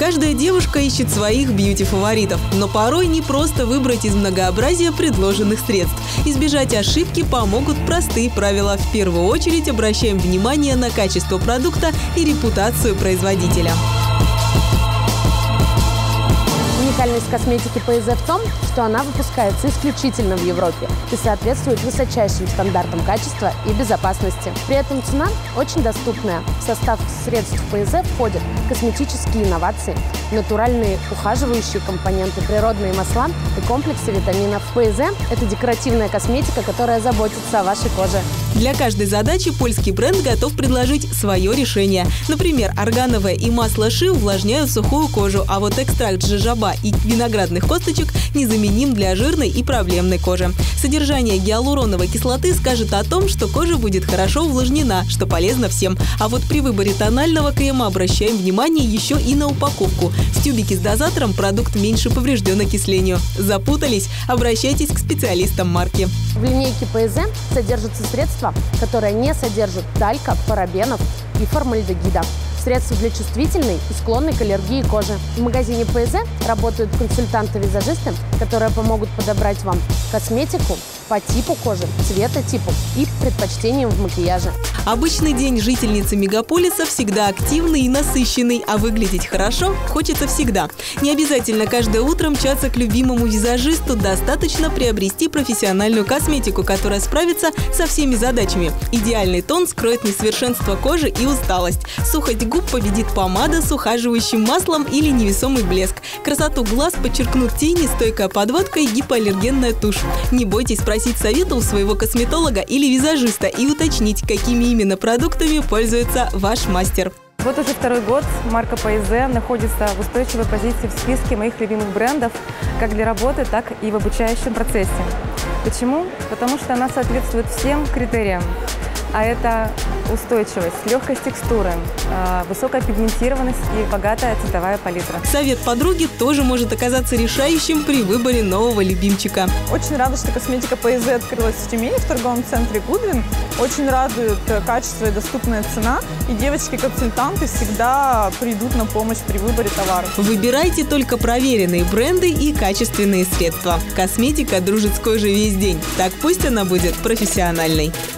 Каждая девушка ищет своих бьюти-фаворитов, но порой не просто выбрать из многообразия предложенных средств. Избежать ошибки помогут простые правила. В первую очередь обращаем внимание на качество продукта и репутацию производителя. Уникальность косметики ПЗ в том, что она выпускается исключительно в Европе и соответствует высочайшим стандартам качества и безопасности. При этом цена очень доступная. В состав средств ПЗ входят косметические инновации, натуральные ухаживающие компоненты, природные масла и комплексы витаминов. ПЗ – это декоративная косметика, которая заботится о вашей коже. Для каждой задачи польский бренд готов предложить свое решение. Например, органовое и масло ши увлажняют сухую кожу, а вот экстракт жожоба и виноградных косточек незаменим для жирной и проблемной кожи. Содержание гиалуроновой кислоты скажет о том, что кожа будет хорошо увлажнена, что полезно всем. А вот при выборе тонального крема обращаем внимание еще и на упаковку. В тюбике с дозатором продукт меньше поврежден окислению. Запутались? Обращайтесь к специалистам марки. В линейке ПЗ содержатся средства, которые не содержат талька, парабенов и формальдегида. Средства для чувствительной и склонной к аллергии кожи. В магазине ПЗ работают консультанты-визажисты, которые помогут подобрать вам косметику по типу кожи, цветотипу и предпочтениям в макияже. Обычный день жительницы мегаполиса всегда активный и насыщенный, а выглядеть хорошо хочется всегда. Не обязательно каждое утро мчаться к любимому визажисту, достаточно приобрести профессиональную косметику, которая справится со всеми задачами. Идеальный тон скроет несовершенство кожи и усталость. Сухость губ победит помада с ухаживающим маслом или невесомый блеск. Красоту глаз подчеркнут тени, стойкая подводка и гипоаллергенная тушь. Не бойтесь просить совета у своего косметолога или визажиста и уточнить, какими именно продуктами пользуется ваш мастер. Вот уже второй год марка ПЗ находится в устойчивой позиции в списке моих любимых брендов как для работы, так и в обучающем процессе. Почему? Потому что она соответствует всем критериям. А это устойчивость, легкость текстуры, высокая пигментированность и богатая цветовая палитра. Совет подруги тоже может оказаться решающим при выборе нового любимчика. Очень рада, что косметика ПЗ открылась в Тюмени в торговом центре Гудвин. Очень радует качество и доступная цена. И девочки-консультанты всегда придут на помощь при выборе товаров. Выбирайте только проверенные бренды и качественные средства. Косметика дружит с кожей весь день. Так пусть она будет профессиональной.